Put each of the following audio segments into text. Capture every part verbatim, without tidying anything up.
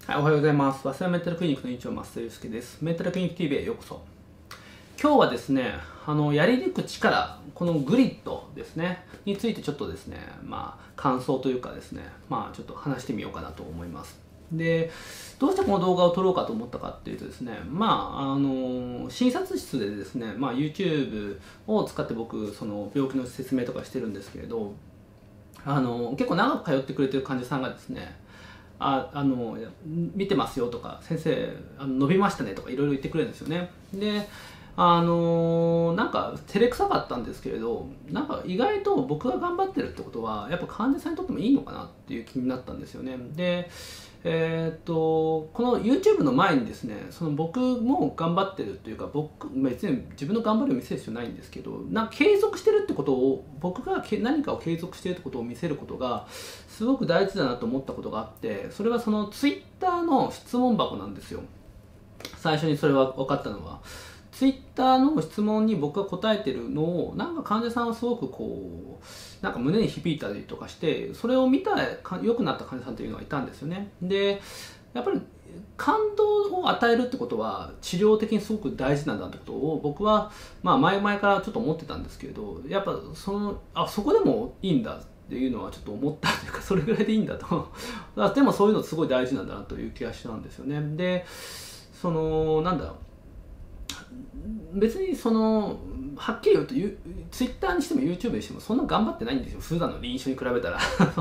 はい、おはようございます。早稲田メンタルクリニックの院長、増田祐介です。メンタルクリニック ティーブイ へようこそ。今日はですね、あのやり抜く力、このグリッドですね、についてちょっとですね、まあ、感想というかですね、まあ、ちょっと話してみようかなと思います。で、どうしてこの動画を撮ろうかと思ったかっていうとですね、まあ、あの診察室でですね、まあ、YouTube を使って僕、その病気の説明とかしてるんですけれど、あの結構長く通ってくれてる患者さんがですね、ああの見てますよとか、先生あの伸びましたねとかいろいろ言ってくれるんですよね。であのなんか照れくさかったんですけれど、なんか意外と僕が頑張ってるってことはやっぱ患者さんにとってもいいのかなっていう気になったんですよね。でえー、っとこの YouTube の前にですね、その僕も頑張ってるというか、僕別に自分の頑張りを見せる必要ないんですけど、なんか継続してるってことを、僕が何かを継続してるってことを見せることがすごく大事だなと思ったことがあって、それはその Twitter の質問箱なんですよ。最初にそれは分かったのは、ツイッターの質問に僕が答えてるのをなんか患者さんはすごくこうなんか胸に響いたりとかして、それを見た良くなった患者さんというのがいたんですよね。でやっぱり感動を与えるってことは治療的にすごく大事なんだってことを僕はまあ前々からちょっと思ってたんですけれど、やっぱそのあそこでもいいんだっていうのはちょっと思ったというか、それぐらいでいいんだとでもそういうのすごい大事なんだなという気がしたんですよね。でそのなんだろう、別にそのはっきり言うとツイッターにしても YouTube にしてもそんな頑張ってないんですよ、普段の臨床に比べたら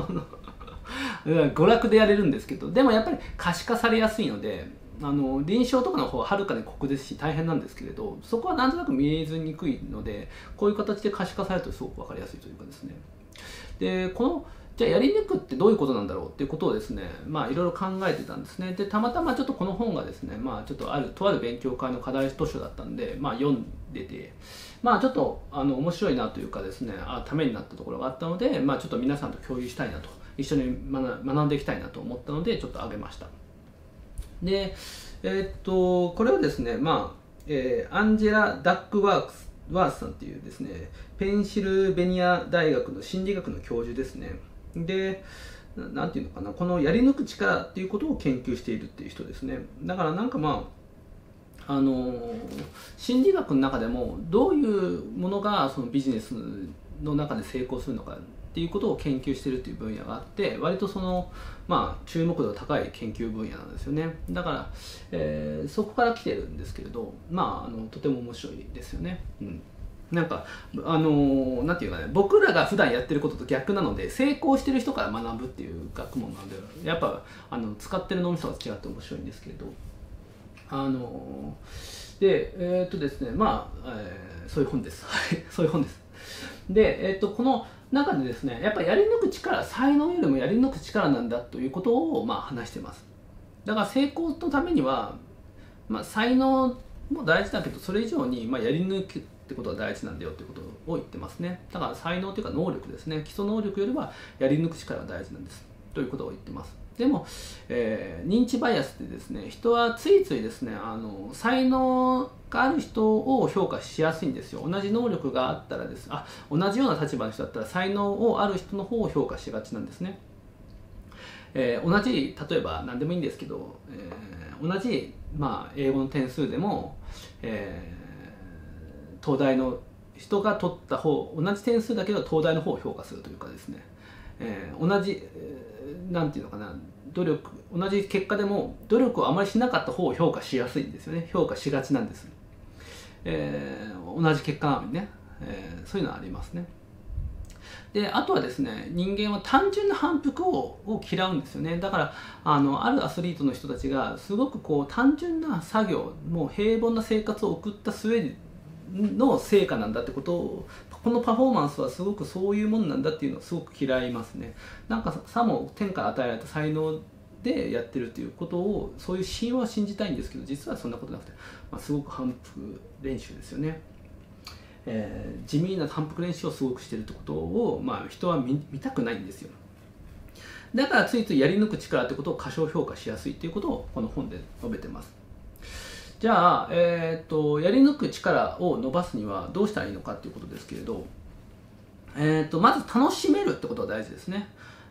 娯楽でやれるんですけど、でもやっぱり可視化されやすいので、あの臨床とかの方ははるかに酷ですし大変なんですけれど、そこはなんとなく見えずにくいので、こういう形で可視化されるとすごく分かりやすいというかですね。でこのじゃあやり抜くってどういうことなんだろうっていうことをですね、まあいろいろ考えてたんですね。でたまたまちょっとこの本がですね、まあちょっとあるとある勉強会の課題図書だったんで、まあ読んでて、まあちょっとあの面白いなというかですね、あためになったところがあったので、まあちょっと皆さんと共有したいなと、一緒に学学んでいきたいなと思ったのでちょっと挙げました。でえー、っとこれはですね、まあ、えー、アンジェラ・ダックワークスワースさんっていうですね、ペンシルベニア大学の心理学の教授ですね。で、なんていうのかな、このやり抜く力っていうことを研究しているっていう人ですね。だからなんかまあ、あの心理学の中でもどういうものがそのビジネスの中で成功するのかっていうことを研究しているっていう分野があって、割とその、まあ、注目度が高い研究分野なんですよね。だから、えー、そこから来てるんですけれど、まあ、あのとても面白いですよね。うんなんかあのー、なんていうかね、僕らが普段やってることと逆なので、成功してる人から学ぶっていう学問なので、やっぱあの使ってる脳みそが違って面白いんですけれど、あのー、でえー、っとですねまあ、えー、そういう本ですそういう本です。で、えー、っとこの中でですね、やっぱりやり抜く力、才能よりもやり抜く力なんだということをまあ話してます。だから成功のためには、まあ、才能も大事だけど、それ以上にまあやり抜くってことが大事なんだよってことを言ってますね。だから才能というか能力ですね、基礎能力よりはやり抜く力が大事なんですということを言ってます。でも、えー、認知バイアスってですね、人はついついですね、あの才能がある人を評価しやすいんですよ。同じ能力があったらです、あ同じような立場の人だったら才能をある人の方を評価しがちなんですね。えー、同じ例えば何でもいいんですけど、えー、同じ、まあ、英語の点数でも、えー東大の人が取った方、同じ点数だけど東大の方を評価するというかですね、えー、同じ、えー、なんていうのかな、努力、同じ結果でも努力をあまりしなかった方を評価しやすいんですよね。評価しがちなんです。えー、同じ結果なのにね、えー、そういうのはありますね。であとはですね、人間は単純な反復をを嫌うんですよね。だからあのあるアスリートの人たちがすごくこう単純な作業、もう平凡な生活を送った末の成果なんだってことを、このパフォーマンスはすごくそういうものなんだっていうのをすごく嫌いますね。なんかさも天から与えられた才能でやってるっていうことを、そういう神話を信じたいんですけど、実はそんなことなくて、まあ、すごく反復練習ですよね。えー、地味な反復練習をすごくしてるってことを、まあ、人は 見, 見たくないんですよ。だからついついやり抜く力ってことを過小評価しやすいっていうことをこの本で述べてます。じゃあ、えー、とやり抜く力を伸ばすにはどうしたらいいのかっていうことですけれど、えー、とまず楽しめるってことが大事ですね。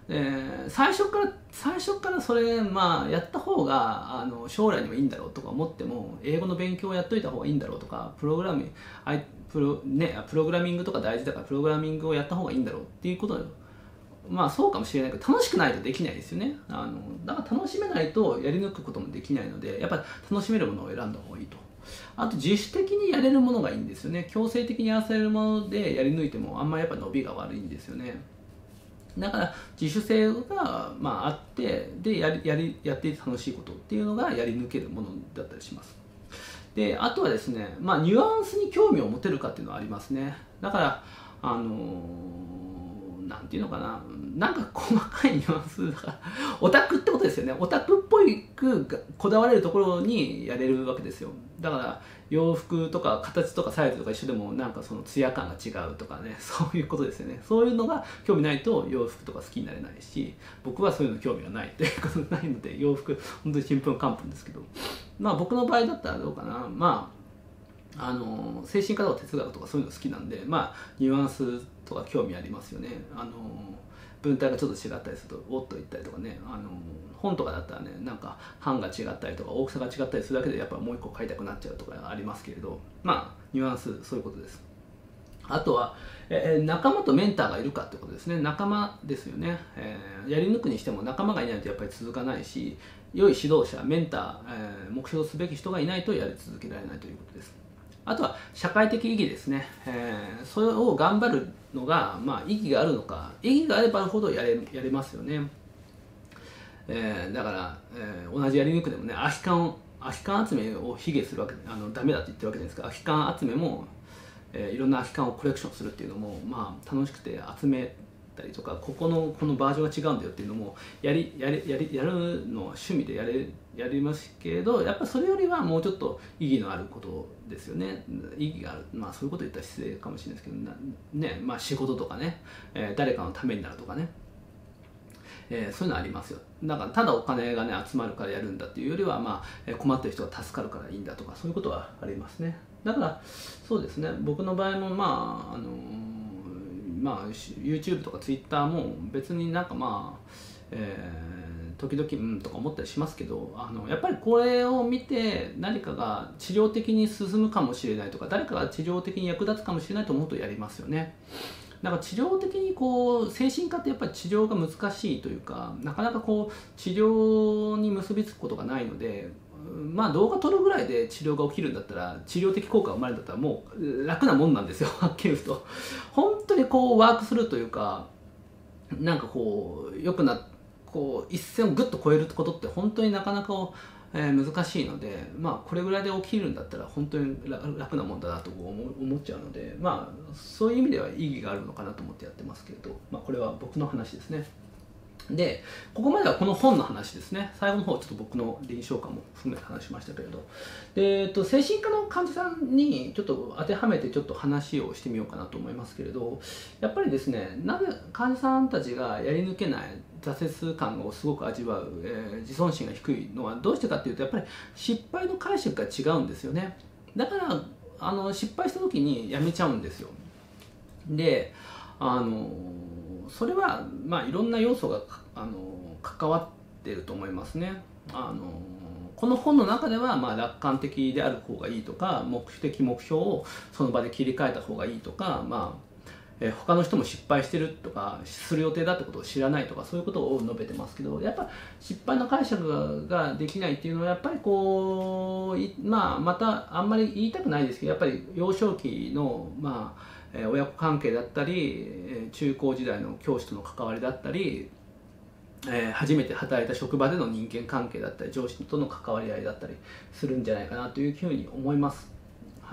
えー、最初から最初からそれ、まあ、やった方があの将来にもいいんだろうとか思っても、英語の勉強をやっといた方がいいんだろうとか、プログラミング、あいプロね、プログラミングとか大事だからプログラミングをやった方がいいんだろうっていうことで、まあそうかもしれないけど、楽しくないとできないですよね。あのだから楽しめないとやり抜くこともできないので、やっぱり楽しめるものを選んだ方がいいと。あと自主的にやれるものがいいんですよね。強制的にやらされるものでやり抜いてもあんまりやっぱ伸びが悪いんですよね。だから自主性が、まあ、あってでやりやりやっていて楽しいことっていうのがやり抜けるものだったりします。であとはですね、まあ、ニュアンスに興味を持てるかっていうのはありますね。だからあのー、なんていうのかな、なんか細かいニュアンスだからオタクってことですよね。オタクっぽいくこだわれるところにやれるわけですよ。だから洋服とか形とかサイズとか一緒でもなんかそのツヤ感が違うとかね、そういうことですよね。そういうのが興味ないと洋服とか好きになれないし、僕はそういうの興味がないということないので、洋服本当にちんぷんかんぷんですけど、まあ僕の場合だったらどうかな、まああの精神科とか哲学とかそういうの好きなんで、まあニュアンスとか興味ありますよね。あの文体がちょっと違ったりするとおっと言ったりとかね、あの本とかだったらね、なんか版が違ったりとか大きさが違ったりするだけでやっぱもう一個買いたくなっちゃうとかありますけれど、まあニュアンスそういうことです。あとは、えー、仲間とメンターがいるかってことですね。仲間ですよね、えー、やり抜くにしても仲間がいないとやっぱり続かないし、良い指導者メンター、えー、目標すべき人がいないとやり続けられないということです。あとは社会的意義ですね、えー、それを頑張るのが、まあ、意義があるのか、意義があればあるほどやれやれますよね。えー、だから、えー、同じやり抜くでもね、空き缶を空き缶集めを卑下するわけあのダメだって言ってるわけじゃないですか。空き缶集めも、えー、いろんな空き缶をコレクションするっていうのも、まあ、楽しくて集めたりとか、ここのこのバージョンが違うんだよっていうのもやりやりやりやるのは趣味でやれやりますけど、やっぱそれよりはもうちょっと意義のあることですよね。意義がある、まあそういうこと言ったら失礼かもしれないですけど、ね、まあ仕事とかね、えー、誰かのためになるとかね、えー、そういうのありますよ。だからただお金がね集まるからやるんだっていうよりは、まあ、困ってる人が助かるからいいんだとか、そういうことはありますね。だからそうですね、僕の場合もまああのー、まあ YouTube とか Twitter も別になんかまあ、えー、時々うんとか思ったりしますけど、あのやっぱりこれを見て何かが治療的に進むかもしれないとか、誰かが治療的に役立つかもしれないと思うとやりますよね。だから治療的にこう精神科ってやっぱり治療が難しいというか、なかなかこう治療に結びつくことがないので、まあ動画撮るぐらいで治療が起きるんだったら、治療的効果が生まれるんだったらもう楽なもんなんですよ。はっきり言うと本当にこうワークするというか、なんかこう良くなこう一線をグッと越えることって本当になかなかえー、難しいので、まあ、これぐらいで起きるんだったら本当に楽なもんだなと思思っちゃうので、まあ、そういう意味では意義があるのかなと思ってやってますけれど、まあ、これは僕の話ですね。でここまではこの本の話ですね。最後の方ちょっと僕の臨床感も含めて話しましたけれど、で、えっと、精神科の患者さんにちょっと当てはめてちょっと話をしてみようかなと思いますけれど、やっぱりですね、なぜ患者さんたちがやり抜けない挫折感をすごく味わう、えー、自尊心が低いのはどうしてかっていうと、やっぱり失敗の解釈が違うんですよね。だからあの失敗した時にやめちゃうんですよ。であのそれはまあいろんな要素があの関わっていると思いますね。あのこの本の中ではまあ楽観的である方がいいとか、目的目標をその場で切り替えた方がいいとか、まあえ他の人も失敗してるとかする予定だってことを知らないとか、そういうことを述べてますけど、やっぱ失敗の解釈ができないっていうのはやっぱりこう、まあ、またあんまり言いたくないですけど、やっぱり幼少期のまあ親子関係だったり、中高時代の教師との関わりだったり、えー、初めて働いた職場での人間関係だったり、上司との関わり合いだったりするんじゃないかなというふうに思います。はい、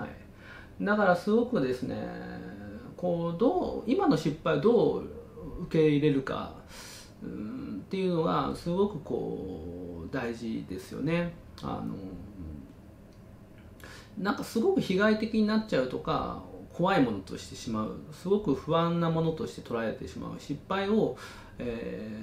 だからすごくですね、こうどう今の失敗をどう受け入れるか、うん、っていうのがすごくこう大事ですよね。あのなんかすごく被害的になっちゃうとか、怖いものとしてしまう、すごく不安なものとして捉えてしまう失敗を、えー、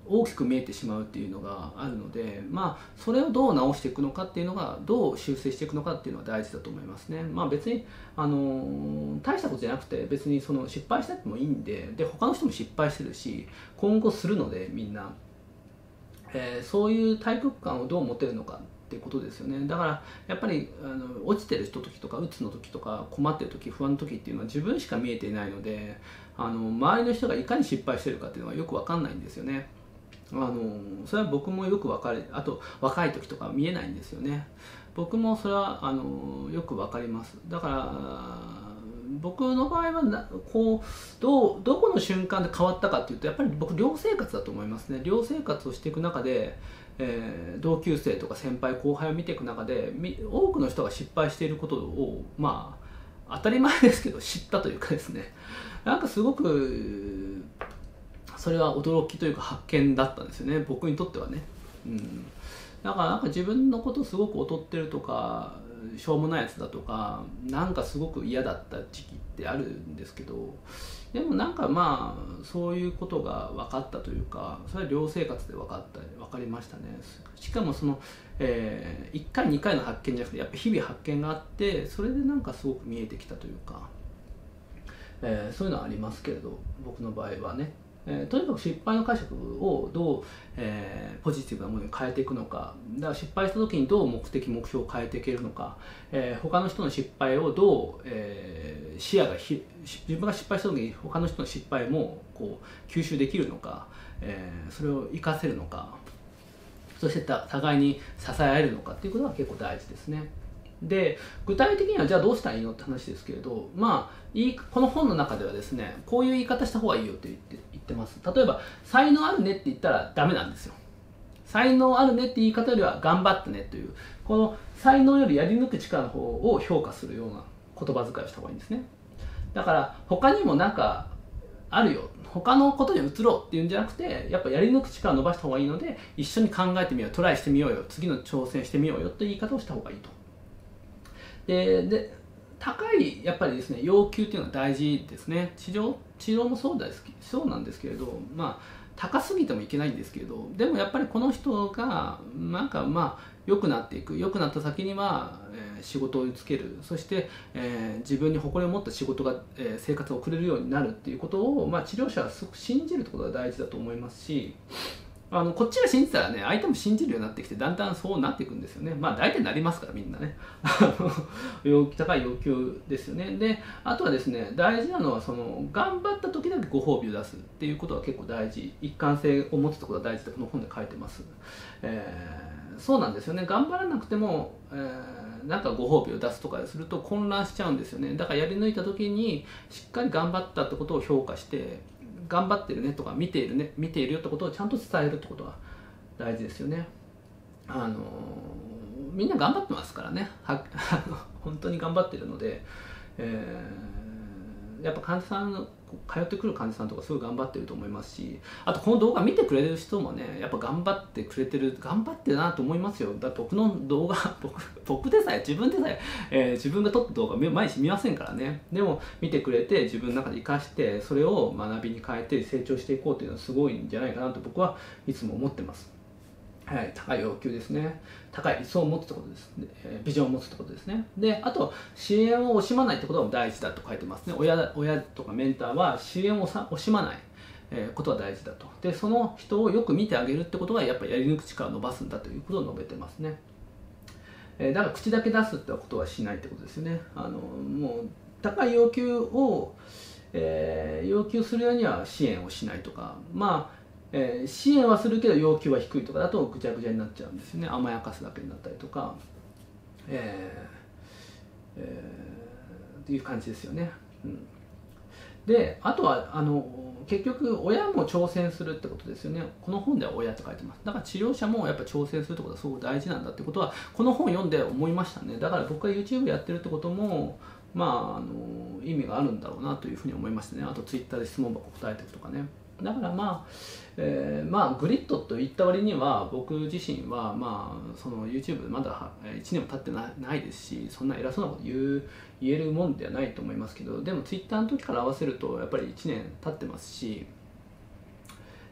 大きく見えてしまうっていうのがあるので、まあ、それをどう直していくのかっていうのが、どう修正していくのかっていうのが大事だと思いますね。まあ、別にあの大したことじゃなくて、別にその失敗してもいいんで、で他の人も失敗してるし今後するのでみんな、えー、そういう大局観をどう持てるのかっていうことですよね。だからやっぱりあの落ちてる人時とか、鬱の時とか、困ってる時、不安の時っていうのは自分しか見えていないので、あの周りの人がいかに失敗してるかっていうのはよく分かんないんですよね。あのそれは僕もよく分かる。あと若い時とか見えないんですよね。僕もそれはあのよく分かります。だから僕の場合はなこうどうどこの瞬間で変わったかっていうと、やっぱり僕寮生活だと思いますね。寮生活をしていく中で、えー、同級生とか先輩後輩を見ていく中で、多くの人が失敗していることを、まあ当たり前ですけど知ったというかですね、なんかすごくそれは驚きというか発見だったんですよね、僕にとってはね。うん、だからなんか自分のことすごく劣ってるとか、しょうもないやつだとか、なんかすごく嫌だった時期ってあるんですけど、でもなんかまあそういうことが分かったというか、それは寮生活で分かった分かりましたね。しかもその、えー、いっかいにかいの発見じゃなくて、やっぱ日々発見があって、それでなんかすごく見えてきたというか、えー、そういうのはありますけれど、僕の場合はね。えー、とにかく失敗の解釈をどう、えー、ポジティブなものに変えていくのか、だから失敗した時にどう目的目標を変えていけるのか、えー、他の人の失敗をどう、えー、視野がひ自分が失敗した時に他の人の失敗もこう吸収できるのか、えー、それを活かせるのか、そして互いに支え合えるのかっていうことが結構大事ですね。で具体的にはじゃあどうしたらいいのって話ですけれど、まあ、いいこの本の中ではですね、こういう言い方した方がいいよって言って言ってます。例えば才能あるねって言ったらダメなんですよ。才能あるねって言い方よりは頑張ってねという、この才能よりやり抜く力の方を評価するような言葉遣いをした方がいいんですね。だから他にもなんかあるよ、他のことに移ろうっていうんじゃなくて、やっぱやり抜く力を伸ばした方がいいので、一緒に考えてみよう、トライしてみようよ、次の挑戦してみようよという言い方をした方がいいと。でで高いやっぱりですね要求っていうのは大事ですね。治療治療もそうですそうなんですけれど、まあ高すぎてもいけないんですけれど、でもやっぱりこの人がなんかまあ良くなっていく、良くなった先には、えー、仕事をつける、そして、えー、自分に誇りを持った仕事が、えー、生活を送れるようになるっていうことを、まあ、治療者はすごく信じるってことが大事だと思いますし、あのこっちが信じたらね、相手も信じるようになってきて、だんだんそうなっていくんですよね。まあ大体なりますからみんなね高い要求ですよね。であとはですね、大事なのはその頑張った時だけご褒美を出すっていうことは結構大事、一貫性を持つってことが大事ってこの本で書いてます。えー、そうなんですよね。頑張らなくても、えー、なんかご褒美を出すとかすると混乱しちゃうんですよね。だからやり抜いた時にしっかり頑張ったってことを評価して、頑張ってるねとか見ているね見ているよってことをちゃんと伝えるってことが大事ですよね。あのみんな頑張ってますからね、は本当に頑張ってるので、えー、やっぱ患者さん通ってくる患者さんとかすごい頑張ってると思いますし、あとこの動画見てくれる人もね、やっぱ頑張ってくれてる頑張ってるなと思いますよ。だって僕の動画僕僕でさえ自分でさええー、自分が撮った動画毎日見ませんからね。でも見てくれて自分の中で生かして、それを学びに変えて成長していこうというのはすごいんじゃないかなと僕はいつも思ってます。はい、高い要求ですね。高い理想を持つってことです、えー、ビジョンを持つってことですね。であと支援を惜しまないってことも大事だと書いてますね。親親とかメンターは支援をさ惜しまない、えー、ことは大事だと。でその人をよく見てあげるってことがやっぱりやり抜く力を伸ばすんだということを述べてますね。えー、だから口だけ出すってことはしないってことですよね。あのもう高い要求を、えー、要求するようには支援をしないとか、まあえー、支援はするけど要求は低いとかだとぐちゃぐちゃになっちゃうんですよね。甘やかすだけになったりとか、えーえー、っていう感じですよね。うん、であとはあの結局親も挑戦するってことですよね。この本では親って書いてます。だから治療者もやっぱ挑戦するってことはすごく大事なんだってことはこの本読んで思いましたね。だから僕が YouTube やってるってこともまあ、あの意味があるんだろうなというふうに思いましたね。あと Twitter で質問箱答えていくとかね。だからまあ、えー、まあグリッドといった割には僕自身はまあその YouTube まだいちねんも経ってなないですし、そんな偉そうなこと言う言えるもんではないと思いますけど、でも Twitter の時から合わせるとやっぱりいちねん経ってますし、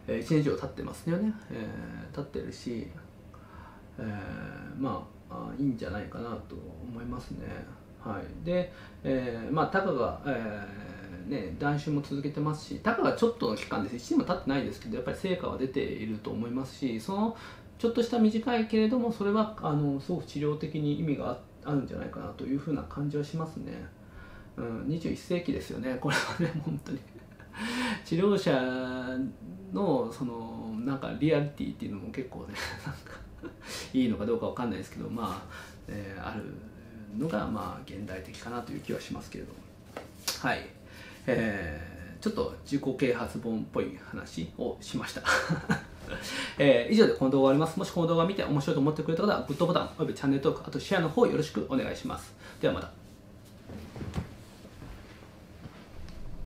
えー、いちねん以上経ってますよね、えー、経ってるし、えー、まあいいんじゃないかなと思いますね。はい、で、えー、まあタカが、えーね、談春も続けてますし、タカがちょっとの期間です、いちねんも経ってないですけど、やっぱり成果は出ていると思いますし、そのちょっとした短いけれども、それはあのすごく治療的に意味があるんじゃないかなというふうな感じはしますね。うん、にじゅういっせいきですよね、これはね、本当に。治療者のそのなんかリアリティっていうのも結構ね、なんかいいのかどうかわかんないですけど、まあ、えー、あるのがまあ現代的かなという気はしますけれども、はい、えー、ちょっと自己啓発本っぽい話をしました。えー、以上でこの動画終わります。もしこの動画を見て面白いと思ってくれた方はグッドボタンおよびチャンネル登録、あとシェアの方よろしくお願いします。ではまた。